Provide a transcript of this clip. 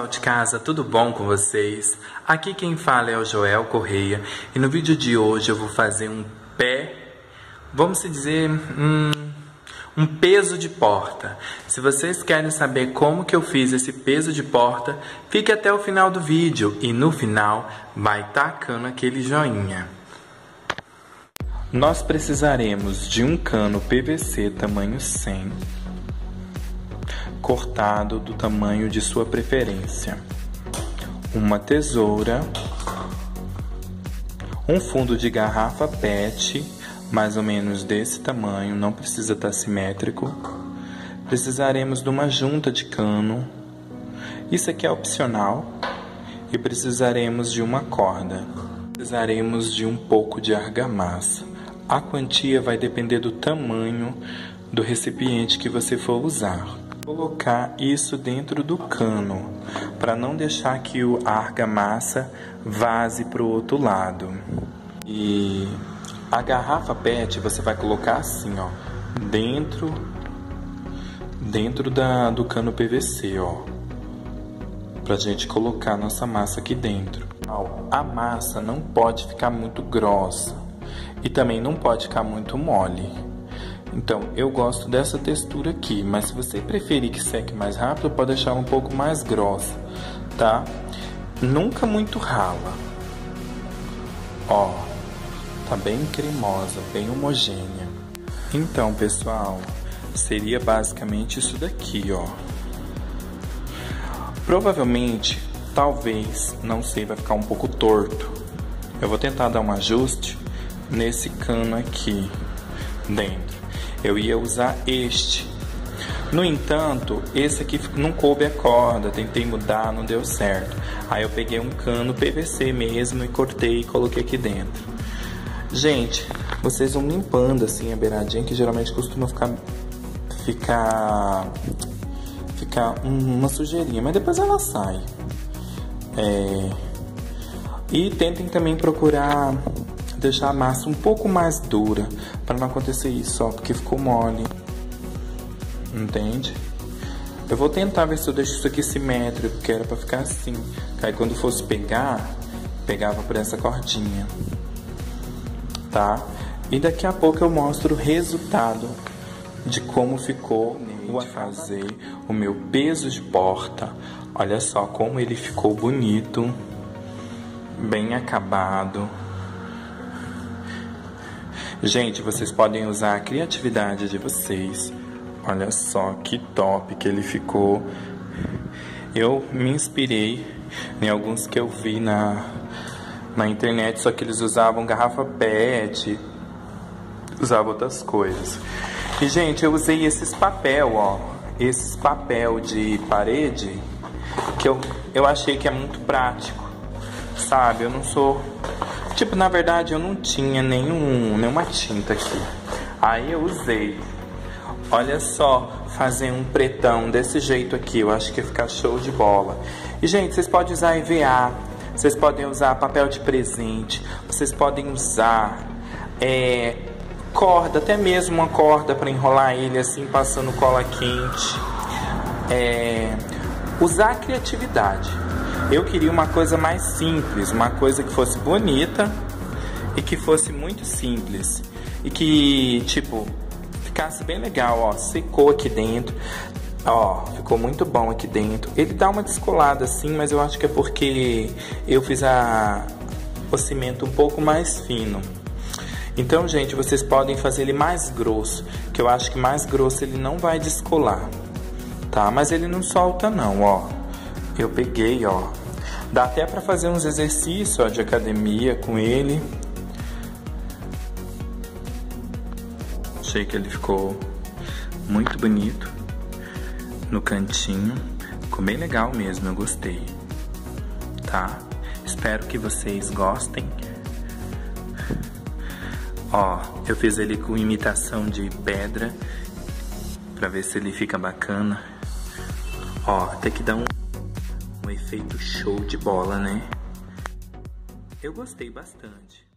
pessoal de casa, tudo bom com vocês? Aqui quem fala é o Joel Correia e no vídeo de hoje eu vou fazer um vamos dizer, um peso de porta. Se vocês querem saber como que eu fiz esse peso de porta, fique até o final do vídeo e no final vai tacando aquele joinha. Nós precisaremos de um cano PVC tamanho 100, cortado do tamanho de sua preferência, uma tesoura, um fundo de garrafa PET, mais ou menos desse tamanho, não precisa estar simétrico. Precisaremos de uma junta de cano, isso aqui é opcional, e precisaremos de uma corda. Precisaremos de um pouco de argamassa. A quantia vai depender do tamanho do recipiente que você for usar. Colocar isso dentro do cano, para não deixar que a argamassa vaze para o outro lado. E a garrafa PET você vai colocar assim, ó, dentro do cano PVC, ó, pra gente colocar nossa massa aqui dentro. A massa não pode ficar muito grossa e também não pode ficar muito mole. Então, eu gosto dessa textura aqui, mas se você preferir que seque mais rápido, pode deixar um pouco mais grossa, tá? Nunca muito rala. Ó, tá bem cremosa, bem homogênea. Então, pessoal, seria basicamente isso daqui, ó. Provavelmente, talvez, não sei, vai ficar um pouco torto. Eu vou tentar dar um ajuste nesse cano aqui dentro. Eu ia usar este. No entanto, esse aqui não coube a corda, tentei mudar, não deu certo. Aí eu peguei um cano PVC mesmo e cortei e coloquei aqui dentro. Gente, vocês vão limpando assim a beiradinha, que geralmente costuma ficar uma sujeirinha, mas depois ela sai. E tentem também procurar deixar a massa um pouco mais dura, para não acontecer isso, ó, porque ficou mole. Entende? Eu vou tentar ver se eu deixo isso aqui simétrico, porque era para ficar assim. Aí quando fosse pegar, pegava por essa cordinha. Tá? E daqui a pouco eu mostro o resultado de como ficou de fazer o meu peso de porta. Olha só como ele ficou bonito, bem acabado. Gente, vocês podem usar a criatividade de vocês. Olha só que top que ele ficou. Eu me inspirei em alguns que eu vi na internet, só que eles usavam garrafa PET, usavam outras coisas. E, gente, eu usei esses papel, ó, esses papel de parede, que eu achei que é muito prático, sabe? Eu não sou... Tipo, na verdade, eu não tinha nenhuma tinta aqui. Aí eu usei. Olha só, fazer um pretão desse jeito aqui, eu acho que ia ficar show de bola. E, gente, vocês podem usar EVA, vocês podem usar papel de presente, vocês podem usar corda, até mesmo uma corda para enrolar ele assim, passando cola quente. Usar a criatividade. Eu queria uma coisa mais simples, uma coisa que fosse bonita e que fosse muito simples. E que, tipo, ficasse bem legal, ó. Secou aqui dentro. Ó, ficou muito bom aqui dentro. Ele dá uma descolada assim, mas eu acho que é porque eu fiz o cimento um pouco mais fino. Então, gente, vocês podem fazer ele mais grosso, que eu acho que mais grosso ele não vai descolar, tá? Mas ele não solta não, ó. Eu peguei, ó. Dá até pra fazer uns exercícios, ó, de academia com ele. Achei que ele ficou muito bonito no cantinho. Ficou bem legal mesmo, eu gostei. Tá? Espero que vocês gostem. Ó, eu fiz ele com imitação de pedra, pra ver se ele fica bacana. Ó, tem que dar um efeito show de bola, né? Eu gostei bastante.